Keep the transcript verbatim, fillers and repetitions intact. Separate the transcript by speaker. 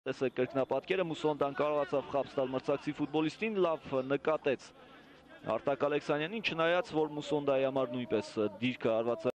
Speaker 1: Տեսեք կրկնապատկերը Մուսոնդան կարողացավ խաբս տալ մրցակցի ֆուտբոլիստին, լավ նկատեց Արտակ Ալեքսանյանին, չնայած որ Մուսոնդայի համար նույնպես դիրքը արված